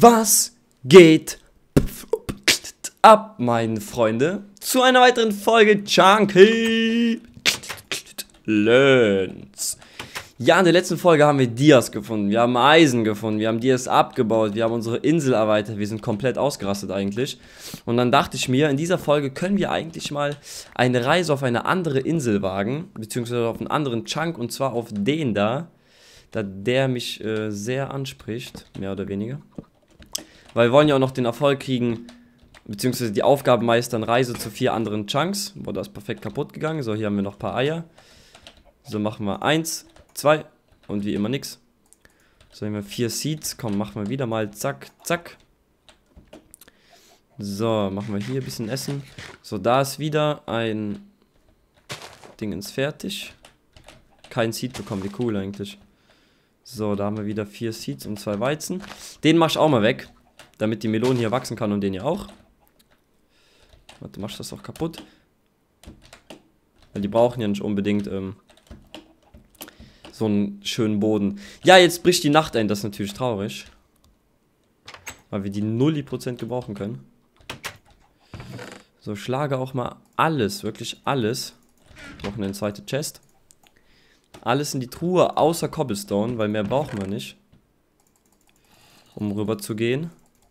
Was geht ab, meine Freunde, zu einer weiteren Folge Chunky Learns. Ja, in der letzten Folge haben wir Dias gefunden, wir haben Eisen gefunden, wir haben Dias abgebaut, wir haben unsere Insel erweitert, wir sind komplett ausgerastet eigentlich. Und dann dachte ich mir, in dieser Folge können wir eigentlich mal eine Reise auf eine andere Insel wagen, beziehungsweise auf einen anderen Chunk, und zwar auf den da der mich sehr anspricht, mehr oder weniger. Weil wir wollen ja auch noch den Erfolg kriegen, beziehungsweise die Aufgaben meistern, Reise zu 4 anderen Chunks. Boah, das ist perfekt kaputt gegangen. So, hier haben wir noch ein paar Eier. So, machen wir 1, 2 und wie immer nix. So, hier haben wir 4 Seeds. Komm, machen wir wieder mal zack, zack. So, machen wir hier ein bisschen Essen. So, da ist wieder ein Ding ins Fertig. Kein Seed bekommen, wie cool eigentlich. So, da haben wir wieder 4 Seeds und 2 Weizen. Den mach ich auch mal weg, damit die Melone hier wachsen kann und den hier auch. Warte, machst du das auch kaputt? Weil die brauchen ja nicht unbedingt so einen schönen Boden. Ja, jetzt bricht die Nacht ein, das ist natürlich traurig. Weil wir die 0% gebrauchen können. So, schlage auch mal alles, wirklich alles. Wir brauchen eine zweite Chest. Alles in die Truhe, außer Cobblestone, weil mehr brauchen wir nicht. Um rüber zu gehen.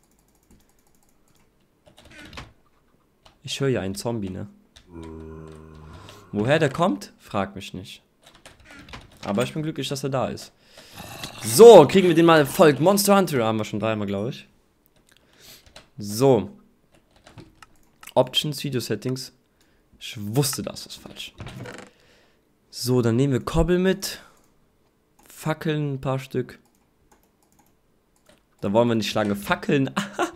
Ich höre ja einen Zombie, ne? Woher der kommt? Frag mich nicht. Aber ich bin glücklich, dass er da ist. So, kriegen wir den mal Erfolg. Monster Hunter haben wir schon 3-mal, glaube ich. So. Options, Video Settings. Ich wusste, das ist falsch. So, dann nehmen wir Kobbel mit. Fackeln, ein paar Stück. Da wollen wir nicht lange fackeln.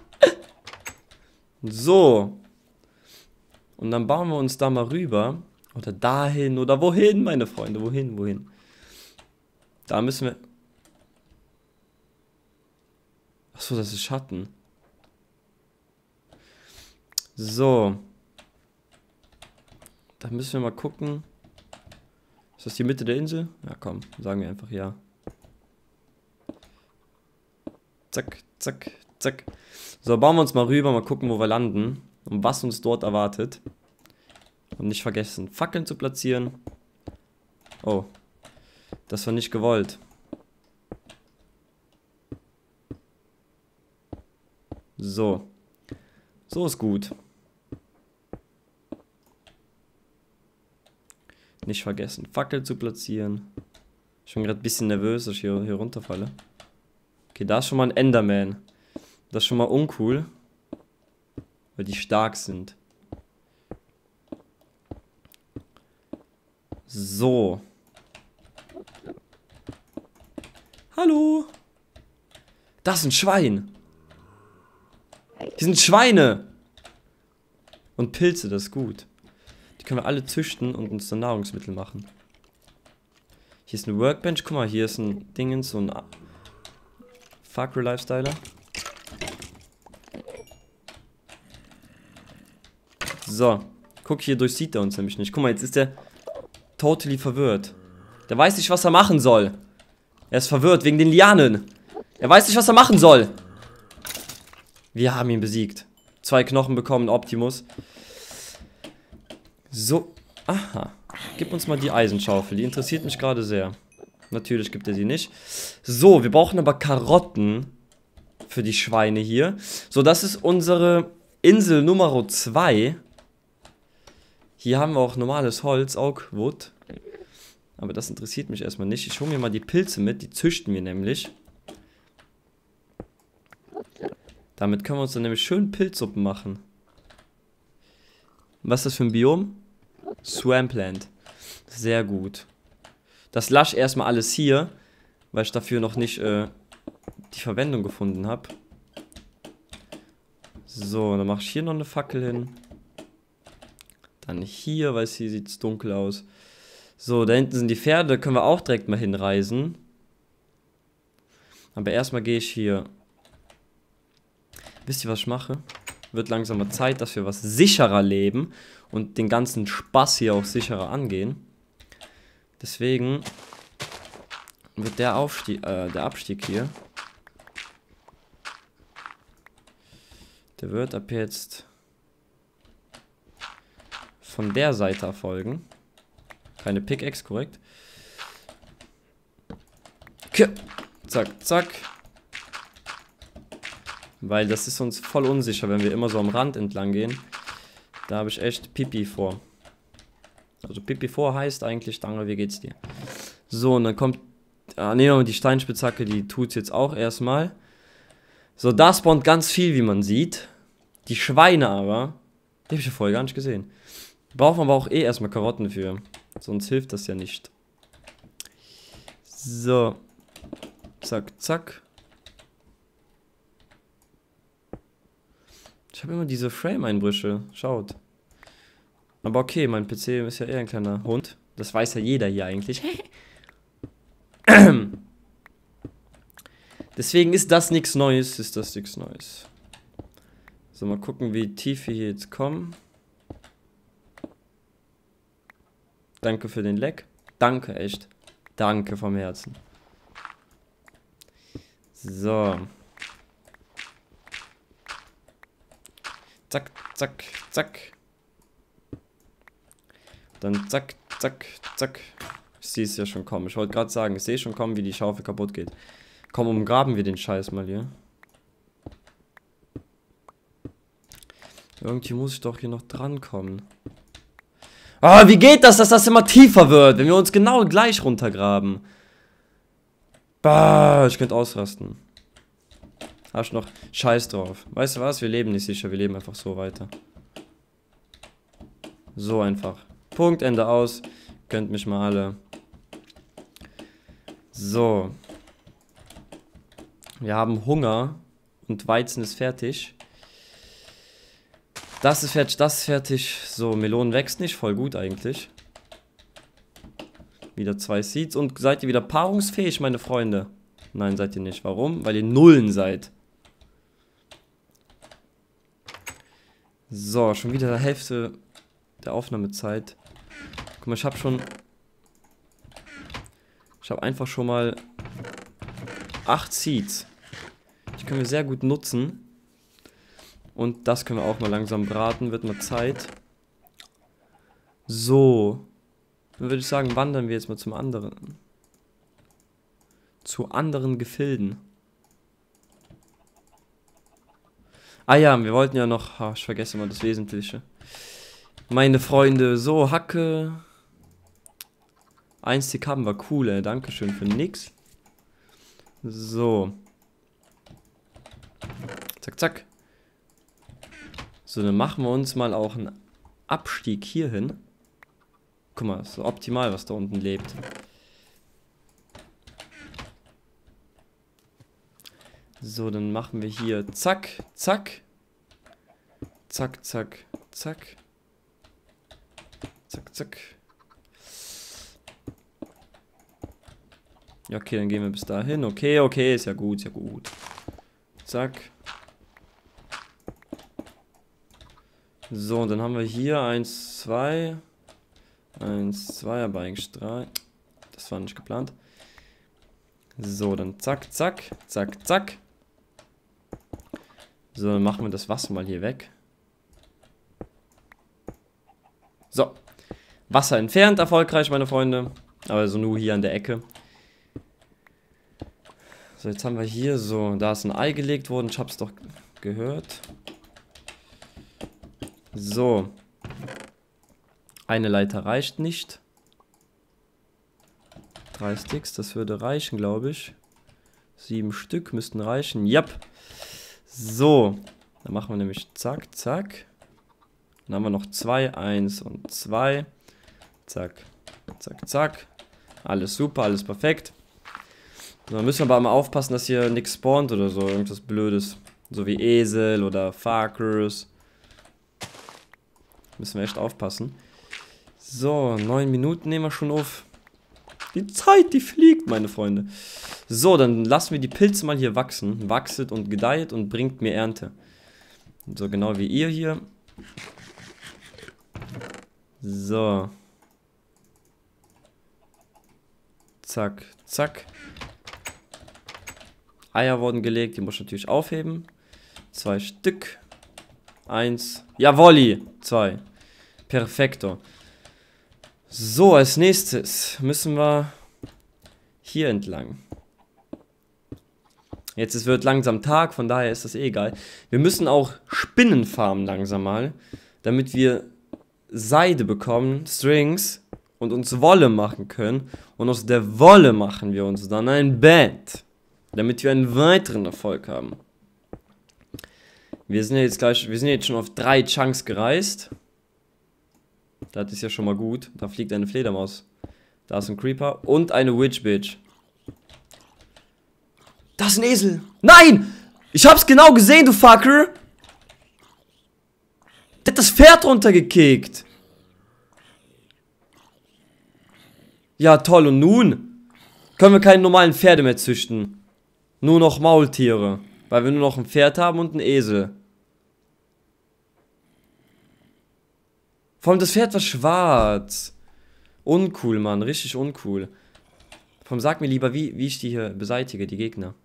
So. Und dann bauen wir uns da mal rüber. Oder dahin, oder wohin, meine Freunde. Wohin, wohin. Da müssen wir... Achso, das ist Schatten. So. Da müssen wir mal gucken. Ist das die Mitte der Insel? Ja, komm, sagen wir einfach ja. Zack, zack, zack. So, bauen wir uns mal rüber, mal gucken, wo wir landen. Und was uns dort erwartet. Und nicht vergessen, Fackeln zu platzieren. Oh, das war nicht gewollt. So. So ist gut. Nicht vergessen, Fackel zu platzieren. Ich bin gerade ein bisschen nervös, dass ich hier runterfalle. Okay, da ist schon mal ein Enderman. Das ist schon mal uncool. Weil die stark sind. So. Hallo. Das ist ein Schwein. Die sind Schweine. Und Pilze, das ist gut. Die können wir alle züchten und uns dann Nahrungsmittel machen. Hier ist eine Workbench. Guck mal, hier ist ein Dingens, so ein Far Cry Lifestyler. So. Guck, hier durchsieht er uns nämlich nicht. Guck mal, jetzt ist der totally verwirrt. Der weiß nicht, was er machen soll. Er ist verwirrt wegen den Lianen. Er weiß nicht, was er machen soll. Wir haben ihn besiegt. 2 Knochen bekommen, Optimus. So, aha. Gib uns mal die Eisenschaufel, die interessiert mich gerade sehr. Natürlich gibt er sie nicht. So, wir brauchen aber Karotten für die Schweine hier. So, das ist unsere Insel Nummer 2. Hier haben wir auch normales Holz, Oakwood. Aber das interessiert mich erstmal nicht. Ich hole mir mal die Pilze mit, die züchten wir nämlich. Damit können wir uns dann nämlich schön Pilzsuppen machen. Was ist das für ein Biom? Swampland. Sehr gut. Das lasse ich erstmal alles hier, weil ich dafür noch nicht die Verwendung gefunden habe. So, dann mache ich hier noch eine Fackel hin. Dann hier, weil hier sieht es dunkel aus. So, da hinten sind die Pferde, da können wir auch direkt mal hinreisen. Aber erstmal gehe ich hier. Wisst ihr, was ich mache? Wird langsam mal Zeit, dass wir was sicherer leben und den ganzen Spaß hier auch sicherer angehen. Deswegen wird der Abstieg hier Der wird ab jetzt von der Seite erfolgen. Keine Pickaxe, korrekt. Zack, zack. Weil das ist uns voll unsicher, wenn wir immer so am Rand entlang gehen. Da habe ich echt Pipi vor. Also Pipi vor heißt eigentlich, danke, wie geht's dir? So, und dann kommt... ne, die Steinspitzhacke, die tut's jetzt auch erstmal. So, da spawnt ganz viel, wie man sieht. Die Schweine aber, die habe ich ja vorher gar nicht gesehen. Braucht man aber auch eh erstmal Karotten für. Sonst hilft das ja nicht. So. Zack, zack. Ich habe immer diese Frame-Einbrüche. Schaut. Aber okay, mein PC ist ja eher ein kleiner Hund. Das weiß ja jeder hier eigentlich. Deswegen ist das nichts Neues. So, mal gucken, wie tief wir hier jetzt kommen. Danke für den Leck. Danke, echt. Danke vom Herzen. So. Zack, zack, zack. Dann zack, zack, zack. Ich sehe es ja schon kommen. Ich wollte gerade sagen, ich sehe schon kommen, wie die Schaufel kaputt geht. Komm, umgraben wir den Scheiß mal hier. Irgendwie muss ich doch hier noch drankommen. Ah, wie geht das, dass das immer tiefer wird, wenn wir uns genau gleich runtergraben? Bah, ich könnte ausrasten. Hast noch Scheiß drauf. Weißt du was? Wir leben nicht sicher, wir leben einfach so weiter. So einfach. Punkt, Ende aus. Könnt mich mal alle. So. Wir haben Hunger und Weizen ist fertig. Das ist fertig, das ist fertig. So, Melonen wächst nicht, voll gut eigentlich. Wieder 2 Seeds. Und seid ihr wieder paarungsfähig, meine Freunde? Nein, seid ihr nicht. Warum? Weil ihr Nullen seid. So, schon wieder die Hälfte der Aufnahmezeit. Guck mal, ich habe einfach schon mal 8 Seeds. Die können wir sehr gut nutzen. Und das können wir auch mal langsam braten. Wird mal Zeit. So. Dann würde ich sagen, wandern wir jetzt mal zum anderen. Zu anderen Gefilden. Ah ja, wir wollten ja noch... Oh, ich vergesse mal das Wesentliche. Meine Freunde, so, Hacke. 1 Tick haben wir, cool, ey. Dankeschön für nix. So. Zack, zack. So, dann machen wir uns mal auch einen Abstieg hier hin. Guck mal, ist so optimal, was da unten lebt. So, dann machen wir hier zack, zack. Zack, zack, zack. Zack, zack. Ja, okay, dann gehen wir bis dahin. Okay, okay, ist ja gut, ist ja gut. Zack. So, und dann haben wir hier 1, 2. 1, 2, aber eigentlich 3. Das war nicht geplant. So, dann zack, zack, zack, zack. So, dann machen wir das Wasser mal hier weg. So. Wasser entfernt, erfolgreich, meine Freunde. Aber so nur hier an der Ecke. So, jetzt haben wir hier so, da ist ein Ei gelegt worden. Ich hab's doch gehört. So. Eine Leiter reicht nicht. 3 Sticks, das würde reichen, glaube ich. 7 Stück müssten reichen. Yep. So. Dann machen wir nämlich zack, zack. Dann haben wir noch 2, 1 und 2. Zack, zack, zack. Alles super, alles perfekt. So, dann müssen wir aber mal aufpassen, dass hier nichts spawnt oder so. Irgendwas Blödes. So wie Esel oder Farkers. Müssen wir echt aufpassen. So, 9 Minuten nehmen wir schon auf. Die Zeit, die fliegt, meine Freunde. So, dann lassen wir die Pilze mal hier wachsen. Wachset und gedeiht und bringt mir Ernte. So, genau wie ihr hier. So. Zack, zack. Eier wurden gelegt, die muss ich natürlich aufheben. 2 Stück. 1. Jawolli. 2. Perfekto. So, als nächstes müssen wir hier entlang. Jetzt wird langsam Tag, von daher ist das eh egal. Wir müssen auch Spinnen farmen langsam mal, damit wir Seide bekommen, Strings und uns Wolle machen können. Und aus der Wolle machen wir uns dann ein Bett, damit wir einen weiteren Erfolg haben. Wir sind jetzt schon auf 3 Chunks gereist. Das ist ja schon mal gut. Da fliegt eine Fledermaus. Da ist ein Creeper und eine Witch Bitch. Das ist ein Esel. Nein! Ich hab's genau gesehen, du Fucker! Der hat das Pferd runtergekickt. Ja, toll. Und nun können wir keine normalen Pferde mehr züchten. Nur noch Maultiere. Weil wir nur noch ein Pferd haben und einen Esel. Vor allem das Pferd war schwarz. Uncool, Mann. Richtig uncool. Vor allem sag mir lieber, wie ich die hier beseitige, die Gegner.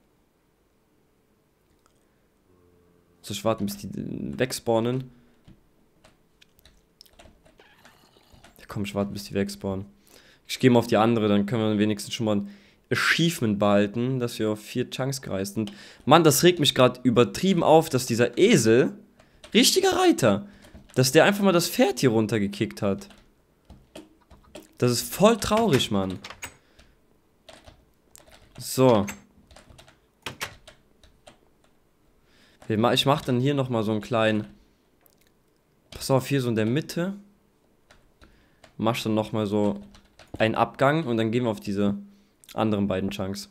So, ich warte, bis die wegspawnen. Ja, komm, ich warte, bis die wegspawnen. Ich gehe mal auf die andere, dann können wir wenigstens schon mal ein Achievement behalten, dass wir auf 4 Chunks gereist sind. Mann, das regt mich gerade übertrieben auf, dass dieser Esel, richtiger Reiter, dass der einfach mal das Pferd hier runtergekickt hat. Das ist voll traurig, Mann. So. Ich mach dann hier nochmal so einen kleinen... Pass auf, hier so in der Mitte. Mach dann nochmal so einen Abgang und dann gehen wir auf diese anderen beiden Chunks.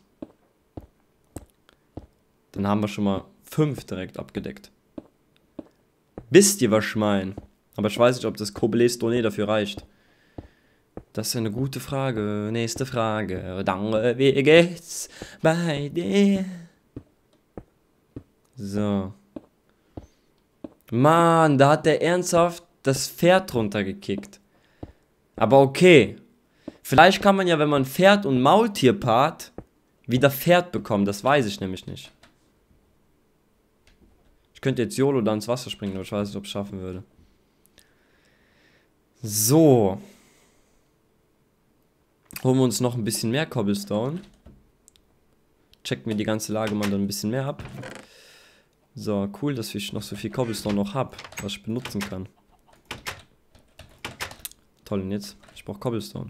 Dann haben wir schon mal 5 direkt abgedeckt. Wisst ihr, was ich meine? Aber ich weiß nicht, ob das Kobele-Stone dafür reicht. Das ist eine gute Frage. Nächste Frage. Danke, wie geht's bei dir? So. Mann, da hat der ernsthaft das Pferd runtergekickt. Aber okay. Vielleicht kann man ja, wenn man Pferd und Maultier paart, wieder Pferd bekommen. Das weiß ich nämlich nicht. Ich könnte jetzt YOLO da ins Wasser springen, aber ich weiß nicht, ob ich es schaffen würde. So. Holen wir uns noch ein bisschen mehr Cobblestone. Checken wir die ganze Lage mal dann ein bisschen mehr ab. So, cool, dass ich noch so viel Cobblestone noch habe, was ich benutzen kann. Toll, und jetzt? Ich brauche Cobblestone.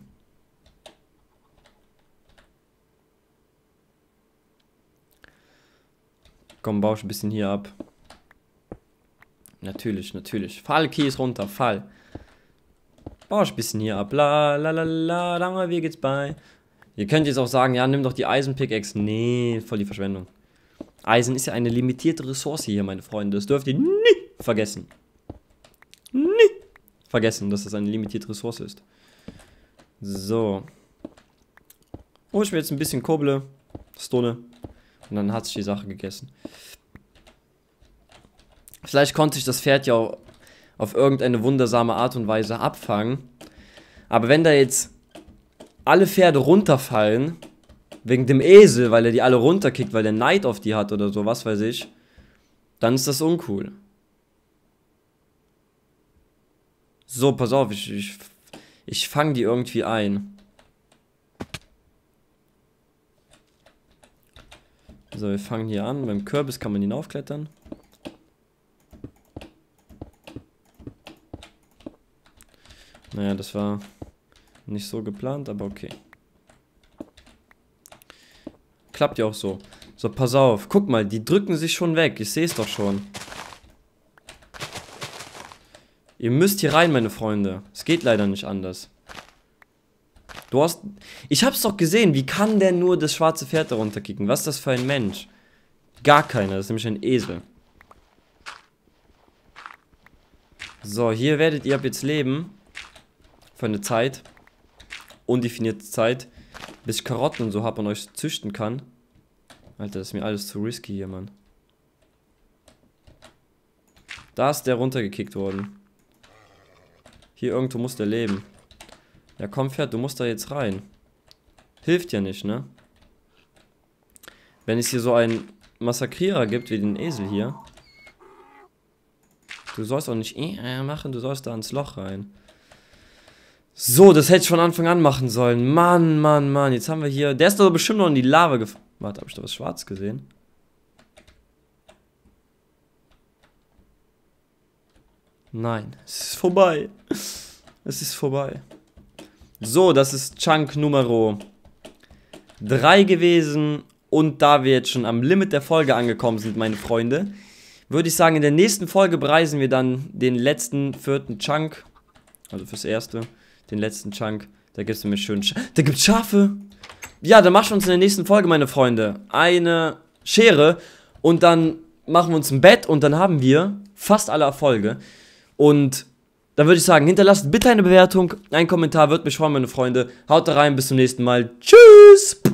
Komm, baue ich ein bisschen hier ab. Natürlich, natürlich. Fall, Kies runter, Fall. Baue ich ein bisschen hier ab. La, la, la, la, danke, wie geht's bei? Ihr könnt jetzt auch sagen, ja, nimm doch die Eisen-Pickaxe. Nee, voll die Verschwendung. Eisen ist ja eine limitierte Ressource hier, meine Freunde. Das dürft ihr nie vergessen. Nie vergessen, dass das eine limitierte Ressource ist. So. Hol ich mir jetzt ein bisschen Koble, Stone. Und dann hat sich die Sache gegessen. Vielleicht konnte ich das Pferd ja auch auf irgendeine wundersame Art und Weise abfangen. Aber wenn da jetzt alle Pferde runterfallen, wegen dem Esel, weil er die alle runterkickt, weil der Neid auf die hat oder so, was weiß ich, dann ist das uncool. So, pass auf, ich fange die irgendwie ein. So, wir fangen hier an. Beim Kürbis kann man ihn aufklettern. Naja, das war nicht so geplant, aber okay. Klappt ja auch so. So, pass auf. Guck mal, die drücken sich schon weg. Ich sehe es doch schon. Ihr müsst hier rein, meine Freunde. Es geht leider nicht anders. Du hast... Ich hab's doch gesehen. Wie kann der nur das schwarze Pferd da runterkicken? Was ist das für ein Mensch? Gar keiner. Das ist nämlich ein Esel. So, hier werdet ihr ab jetzt leben. Für eine Zeit. Undefinierte Zeit. Bis ich Karotten und so habe und euch züchten kann. Alter, das ist mir alles zu risky hier, Mann. Da ist der runtergekickt worden. Hier irgendwo muss der leben. Ja, komm, Pferd, du musst da jetzt rein. Hilft ja nicht, ne? Wenn es hier so einen Massakrierer gibt, wie den Esel hier. Du sollst auch nicht machen, du sollst da ins Loch rein. So, das hätte ich von Anfang an machen sollen. Mann, Mann, Mann. Jetzt haben wir hier... Der ist doch bestimmt noch in die Lava gefallen. Warte, habe ich da was schwarz gesehen? Nein, es ist vorbei. Es ist vorbei. So, das ist Chunk Nummer 3 gewesen. Und da wir jetzt schon am Limit der Folge angekommen sind, meine Freunde, würde ich sagen, in der nächsten Folge bereisen wir dann den letzten 4. Chunk. Also fürs erste. Den letzten Chunk. Da gibt es nämlich schön... Da gibt es Schafe! Ja, dann machen wir uns in der nächsten Folge, meine Freunde, eine Schere. Und dann machen wir uns ein Bett. Und dann haben wir fast alle Erfolge. Und dann würde ich sagen, hinterlasst bitte eine Bewertung. Ein Kommentar würde mich freuen, meine Freunde. Haut da rein, bis zum nächsten Mal. Tschüss!